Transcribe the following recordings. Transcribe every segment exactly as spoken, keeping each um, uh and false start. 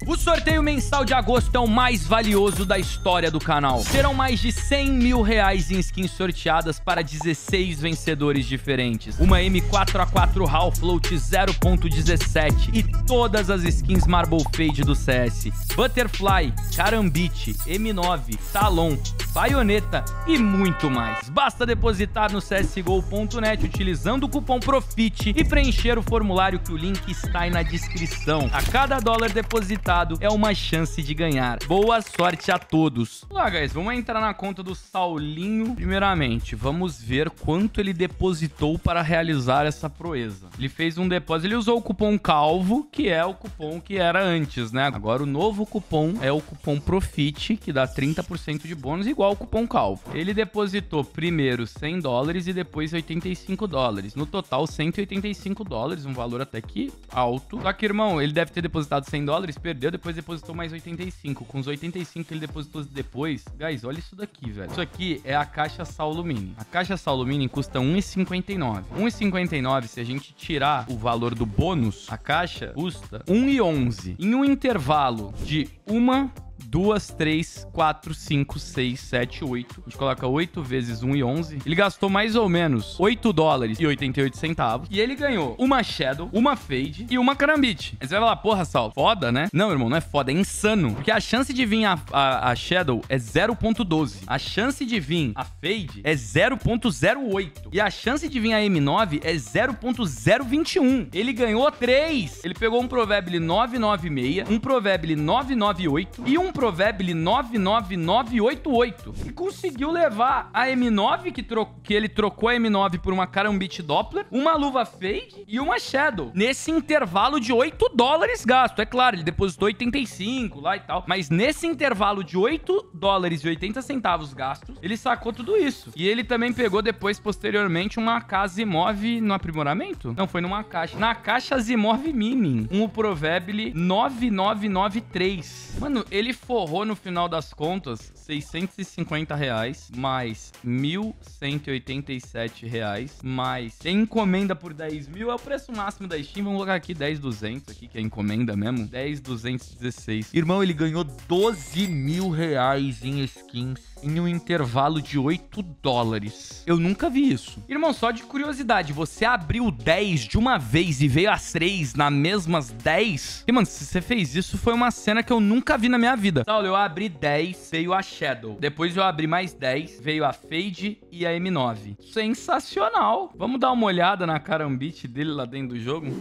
O sorteio mensal de agosto é o mais valioso da história do canal. Serão mais de cem mil reais em skins sorteadas para dezesseis vencedores diferentes. Uma M quatro A quatro HAL Float zero ponto dezessete e todas as skins Marble Fade do C S. Butterfly, Karambit, M nove, Talon, Baioneta e muito mais. Basta depositar no C S G O ponto net utilizando o cupom PROFIT e preencher o formulário que o link está aí na descrição. A cada dólar depositado é uma chance de ganhar. Boa sorte a todos. Olá, guys. Vamos entrar na conta do Saulinho. Primeiramente, vamos ver quanto ele depositou para realizar essa proeza. Ele fez um depósito. Ele usou o cupom CALVO, que é o cupom que era antes, né? Agora o novo cupom é o cupom PROFIT, que dá trinta por cento de bônus, igual o cupom CALVO. Ele depositou primeiro cem dólares e depois oitenta e cinco dólares. No total, cento e oitenta e cinco dólares, um valor até que alto. Só que, irmão, ele deve ter depositado cem dólares, perdeu, depois depositou mais oitenta e cinco. Com os oitenta e cinco que ele depositou depois, guys, olha isso daqui, velho. Isso aqui é a caixa Saulo Mini. A caixa Saulo Mini custa um real e cinquenta e nove centavos. um real e cinquenta e nove centavos, se a gente tirar o valor do bônus, a caixa custa um real e onze centavos. Em um intervalo de uma... duas, três, quatro, cinco, seis, sete, oito. A gente coloca oito vezes um e onze. Ele gastou mais ou menos oito dólares e oitenta e oito centavos. E ele ganhou uma Shadow, uma Fade e uma Karambit. Aí você vai falar, porra, Saulo, foda, né? Não, irmão, não é foda, é insano. Porque a chance de vir a, a, a Shadow é zero ponto doze. A chance de vir a Fade é zero ponto zero oito. E a chance de vir a M nove é zero ponto zero vinte e um. Ele ganhou três. Ele pegou um Provable nove nove seis, um Provable nove nove oito e um Provable nove nove nove oito oito. E conseguiu levar a M nove, que, tro que ele trocou a M nove por uma Karambit Doppler, uma luva Fade e uma Shadow. Nesse intervalo de oito dólares gasto. É claro, ele depositou oitenta e cinco lá e tal. Mas nesse intervalo de oito dólares e oitenta centavos gastos, ele sacou tudo isso. E ele também pegou depois, posteriormente, uma K Zimov no aprimoramento? Não, foi numa caixa. Na caixa Zimov Mini, um Provable nove nove nove três. Mano, ele forrou no final das contas seiscentos e cinquenta reais, mais mil cento e oitenta e sete reais, mais tem encomenda por dez mil, é o preço máximo da Steam. Vamos colocar aqui dez mil e duzentos aqui, que é encomenda mesmo. dez mil duzentos e dezesseis. Irmão, ele ganhou doze mil reais em skins em um intervalo de oito dólares. Eu nunca vi isso. Irmão, só de curiosidade, você abriu dez de uma vez e veio as três na mesmas dez? E, mano, se você fez isso, foi uma cena que eu nunca vi na minha vida. Saulo, eu abri dez, veio a Shadow. Depois eu abri mais dez, veio a Fade e a M nove. Sensacional. Vamos dar uma olhada na Karambit dele lá dentro do jogo?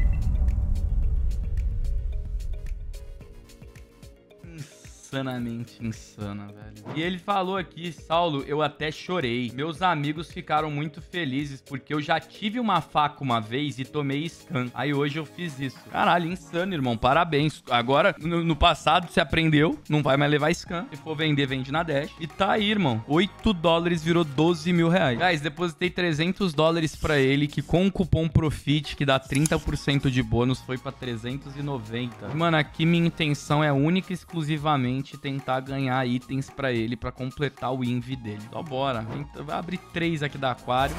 Insanamente insana, velho. E ele falou aqui, Saulo, eu até chorei. Meus amigos ficaram muito felizes porque eu já tive uma faca uma vez e tomei scan. Aí hoje eu fiz isso. Caralho, insano, irmão. Parabéns. Agora, no, no passado, você aprendeu. Não vai mais levar scan. Se for vender, vende na Dash. E tá aí, irmão. oito dólares virou doze mil reais. Guys, depositei trezentos dólares pra ele, que com o cupom PROFIT, que dá trinta por cento de bônus, foi pra trezentos e noventa. Mano, aqui minha intenção é única e exclusivamente tentar ganhar itens pra ele, pra completar o inv dele. Então bora. Vai abrir três aqui da Aquário.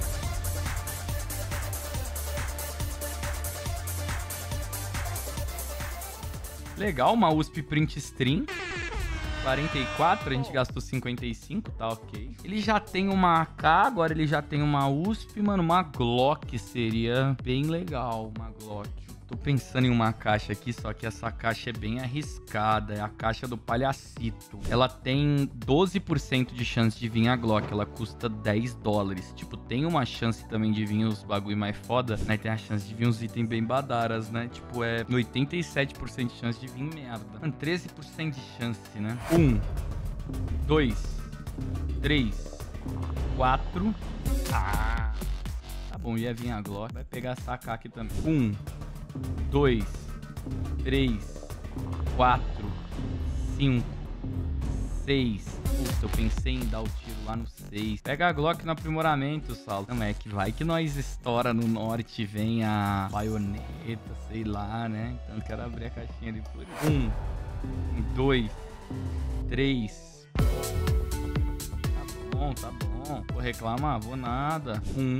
Legal, uma U S P Print Stream. quarenta e quatro, a gente gastou cinquenta e cinco, tá ok. Ele já tem uma A K, agora ele já tem uma U S P, mano, uma Glock seria bem legal, uma Glock. Tô pensando em uma caixa aqui, só que essa caixa é bem arriscada. É a caixa do Palhacito. Ela tem doze por cento de chance de vir a Glock. Ela custa dez dólares. Tipo, tem uma chance também de vir os bagulho mais foda, né? Tem a chance de vir uns itens bem badaras, né? Tipo, é oitenta e sete por cento de chance de vir merda. Mano, treze por cento de chance, né? um, dois, três, quatro. Ah! Tá bom, ia vir a Glock. Vai pegar essa A K aqui também. um, dois, três, quatro, cinco, seis. Puta, eu pensei em dar o tiro lá no seis. Pega a Glock no aprimoramento, Saulo. Não, é que vai que nós estoura no norte e vem a baioneta, sei lá, né? Então eu quero abrir a caixinha ali por um, dois, três. Tá bom, tá bom. Vou reclamar, vou nada. Um,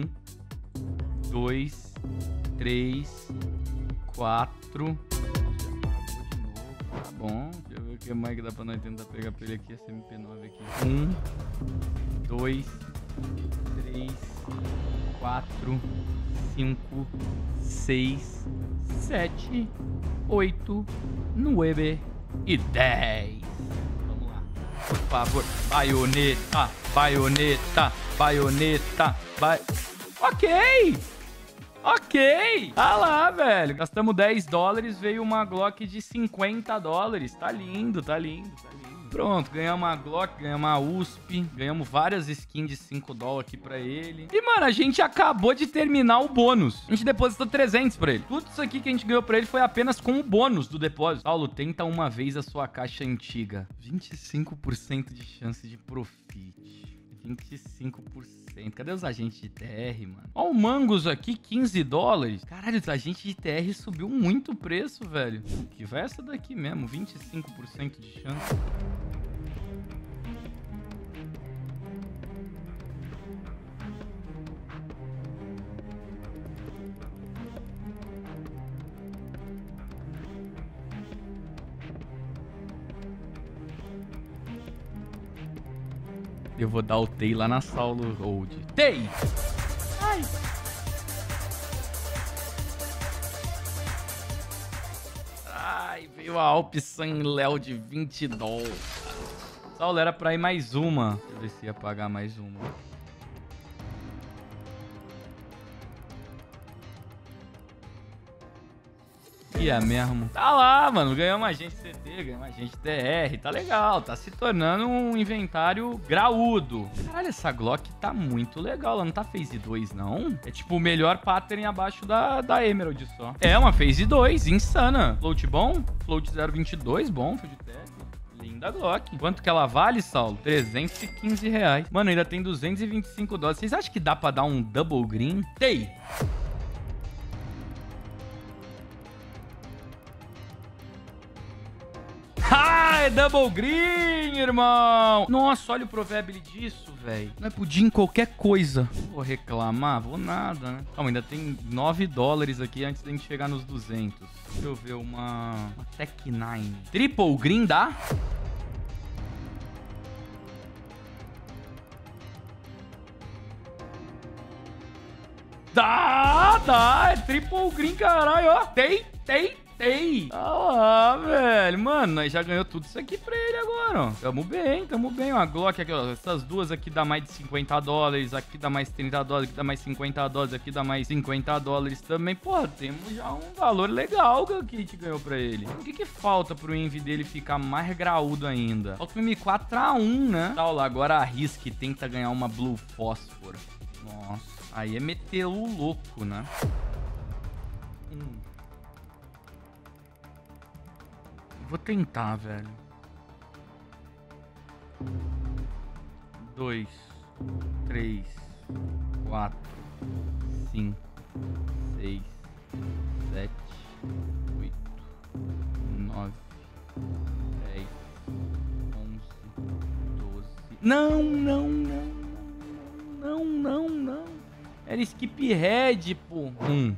dois, três, quatro. Nossa, já apagou de novo. bom. Deixa eu ver o que mais que dá pra nós tentar pegar pra ele aqui. Essa M P nove aqui. Um, dois, três, quatro, cinco, seis, sete, oito, nove e dez. Vamos lá. Por favor. Baioneta, baioneta, baioneta, ba... Ok! Ok! Tá lá, velho. Gastamos dez dólares, veio uma Glock de cinquenta dólares. Tá lindo, tá lindo, tá lindo. Pronto, ganhamos uma Glock, ganhamos uma U S P, ganhamos várias skins de cinco dólares aqui pra ele. E, mano, a gente acabou de terminar o bônus. A gente depositou trezentos pra ele. Tudo isso aqui que a gente ganhou pra ele foi apenas com o bônus do depósito. Paulo, tenta uma vez a sua caixa antiga. vinte e cinco por cento de chance de profit. vinte e cinco por cento. Cadê os agentes de T R, mano? Ó, o Mangos aqui, quinze dólares. Caralho, os agentes de T R subiu muito o preço, velho. Que vai essa daqui mesmo, vinte e cinco por cento de chance. Eu vou dar o T E I lá na Saulo Road. T E I! Ai! Ai, veio a Alp San Léo de vinte dólares. Saulo, era pra ir mais uma. Deixa eu ver se ia pagar mais uma. E é mesmo. Tá lá, mano. Ganhamos agente C T, ganhamos agente T R. Tá legal. Tá se tornando um inventário graúdo. Caralho, essa Glock tá muito legal. Ela não tá phase dois, não? É tipo o melhor pattern abaixo da, da Emerald só. É uma phase dois, insana. Float bom? Float zero vinte e dois, bom. Foi de teste. Linda Glock. Quanto que ela vale, Saulo? trezentos e quinze reais. Mano, ainda tem duzentos e vinte e cinco dólares. Vocês acham que dá pra dar um double green? Tem. Ah, é double green, irmão. Nossa, olha o probability disso, velho. Não é pudim qualquer coisa. Vou reclamar? Vou nada, né? Calma, ainda tem nove dólares aqui antes da gente chegar nos duzentos. Deixa eu ver uma... uma Tech nove. Triple green dá? Dá, dá. É triple green, caralho, ó. Tem, tem. Ei, tá lá, velho. Mano, nós já ganhou tudo isso aqui pra ele agora, ó. Tamo bem, tamo bem. Ó, a Glock aqui, ó. Essas duas aqui dá mais de cinquenta dólares. Aqui dá mais trinta dólares. Aqui dá mais cinquenta dólares. Aqui dá mais cinquenta dólares também. Pô, temos já um valor legal que a gente ganhou pra ele. O que que falta pro envy dele ficar mais graúdo ainda? Falta um M quatro A um, né? Tá, lá, agora arrisca e tenta ganhar uma Blue Fósforo. Nossa, aí é meter o louco, né? Hum. Vou tentar, velho. Dois, três, quatro, cinco, seis, sete, oito, nove, dez, onze, doze. Não, não, não, não, não, não. Era skip head, pô. Um,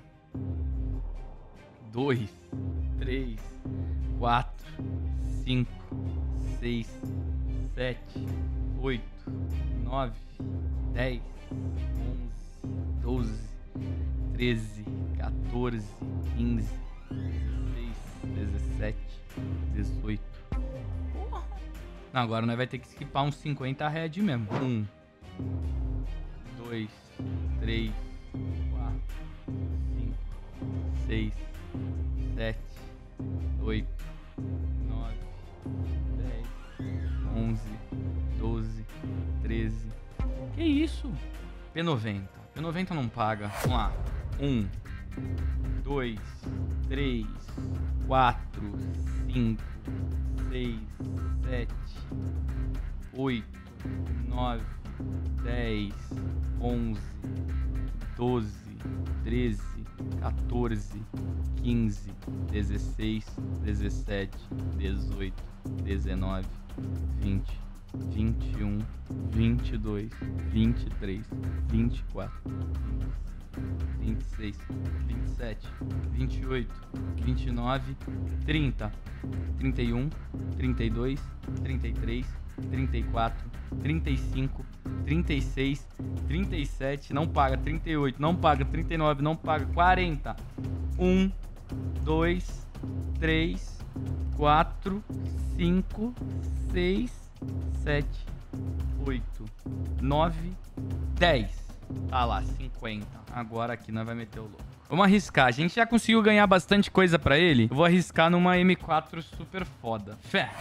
dois, três, quatro, cinco, seis, sete, oito, nove, dez, onze, doze, treze, quatorze, quinze, dezesseis, dezessete, dezoito. Porra. Não, agora nós vai ter que skipar uns cinquenta head mesmo. Um, dois, três, quatro, cinco, seis, sete, oito, nove, dez, onze, doze, treze. Que isso? P noventa. P noventa não paga. Vamos lá. um, dois, três, quatro, cinco, seis, sete, oito, nove, dez, onze, doze, treze, quatorze, quinze, dezesseis, dezessete, dezoito, dezenove, vinte, vinte e um, vinte e dois, vinte e três, vinte e quatro, vinte e seis, vinte e sete, vinte e oito, vinte e nove, trinta, trinta e um, trinta e dois, trinta e três, trinta e quatro, trinta e cinco, trinta e seis, trinta e sete, não paga, trinta e oito, não paga, trinta e nove, não paga, quarenta, um, dois, três, quatro, cinco, seis, sete, oito, nove, dez. Tá lá, cinquenta. Agora aqui nós vamos meter o louco. Vamos arriscar. A gente já conseguiu ganhar bastante coisa pra ele. Eu vou arriscar numa M quatro super foda. Fé.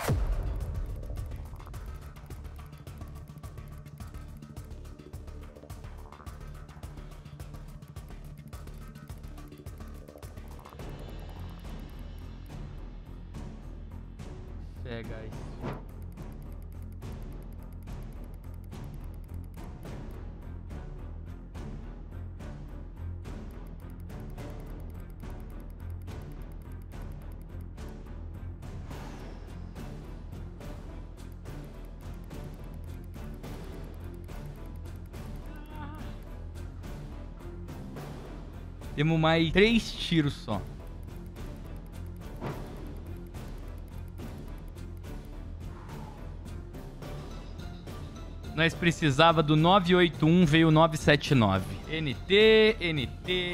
Fé, guys. Temos mais três tiros só. Nós precisava do nove oito um, veio nove sete nove. N T, N T...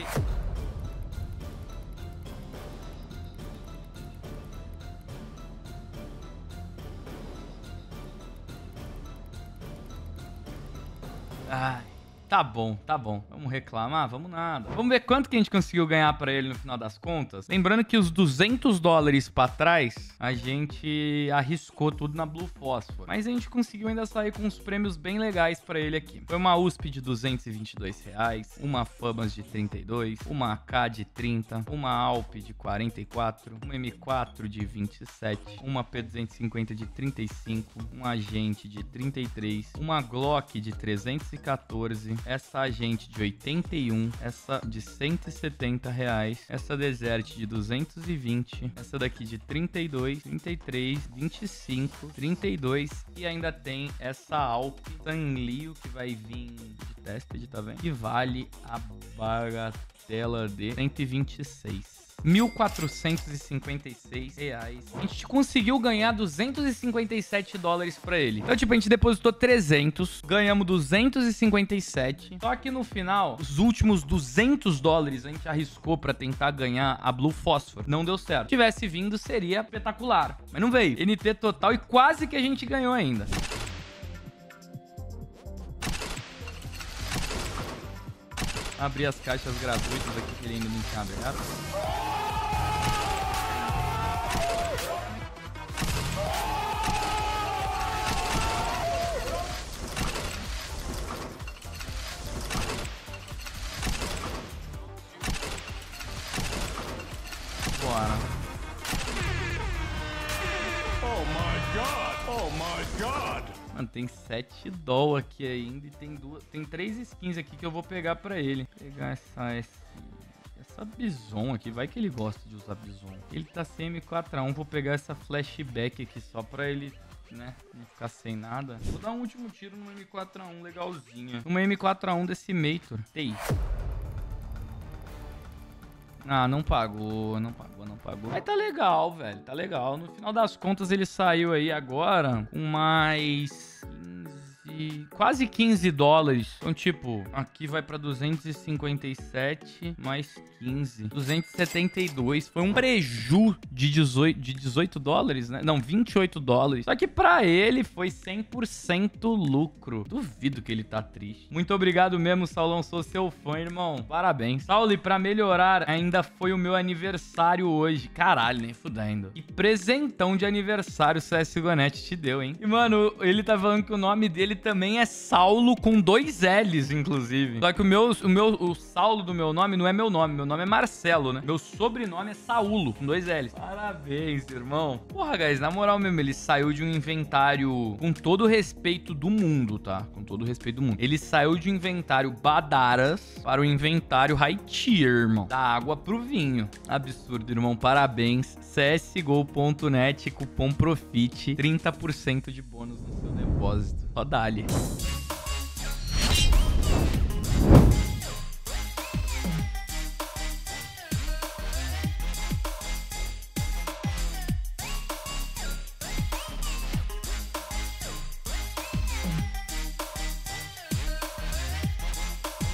Ai, tá bom, tá bom. Vamos reclamar? Vamos nada. Vamos ver quanto que a gente conseguiu ganhar pra ele no final das contas. Lembrando que os duzentos dólares pra trás, a gente arriscou tudo na Blue Phosphor. Mas a gente conseguiu ainda sair com uns prêmios bem legais pra ele aqui. Foi uma U S P de duzentos e vinte e dois reais, uma Famas de trinta e dois, uma A K de trinta, uma Alp de quarenta e quatro, uma M quatro de vinte e sete, uma P duzentos e cinquenta de trinta e cinco, um Agente de trinta e três, uma Glock de trezentos e quatorze, essa Agente de oitenta e um, essa de cento e setenta reais, essa Desert de duzentos e vinte, essa daqui de trinta e dois, trinta e três, vinte e cinco, trinta e dois e ainda tem essa Alp Sanlio que vai vir de Tested, tá vendo? Que vale a bagatela de cento e vinte e seis. mil quatrocentos e cinquenta e seis reais. A gente conseguiu ganhar duzentos e cinquenta e sete dólares pra ele. Então, tipo, a gente depositou trezentos, ganhamos duzentos e cinquenta e sete. Só que no final, os últimos duzentos dólares a gente arriscou pra tentar ganhar a Blue Phosphor. Não deu certo. Se tivesse vindo, seria espetacular. Mas não veio. N T total e quase que a gente ganhou ainda. Abrir as caixas gratuitas aqui que ele ainda não tinha aberto. Bora. Oh my god! Oh my god! Mano, tem sete doll aqui ainda e tem duas, tem três skins aqui que eu vou pegar pra ele. Vou pegar essa, esse, essa Bison aqui, vai que ele gosta de usar Bison. Ele tá sem M quatro A um, vou pegar essa flashback aqui só pra ele, né, não ficar sem nada. Vou dar um último tiro numa M quatro A um legalzinha. Uma M quatro A um Decimator. Tem. Ah, não pagou, não pagou, não pagou. Mas tá legal, velho, tá legal. No final das contas, ele saiu aí agora com mais quinze, quase quinze dólares. Então, tipo, aqui vai pra duzentos e cinquenta e sete mais quinze. duzentos e setenta e dois. Foi um preju de dezoito, de dezoito dólares, né? Não, vinte e oito dólares. Só que pra ele foi cem por cento lucro. Duvido que ele tá triste. Muito obrigado mesmo, Saulão. Sou seu fã, irmão. Parabéns. Sauli, pra melhorar, ainda foi o meu aniversário hoje. Caralho, nem fudendo. E presentão de aniversário o C S G O ponto net te deu, hein? E, mano, ele tá falando que o nome dele também é Saulo com dois L's, inclusive. Só que o meu, o meu, o Saulo do meu nome não é meu nome. Meu nome é Marcelo, né? Meu sobrenome é Saulo, com dois L's. Parabéns, irmão. Porra, guys, na moral mesmo, ele saiu de um inventário com todo o respeito do mundo, tá? Com todo o respeito do mundo. Ele saiu de um inventário Badaras para o inventário High Tier, irmão. Da água pro vinho. Absurdo, irmão. Parabéns. C S G O ponto net, cupom PROFIT, trinta por cento de bônus no seu depósito. Só dá-lhe. próximo.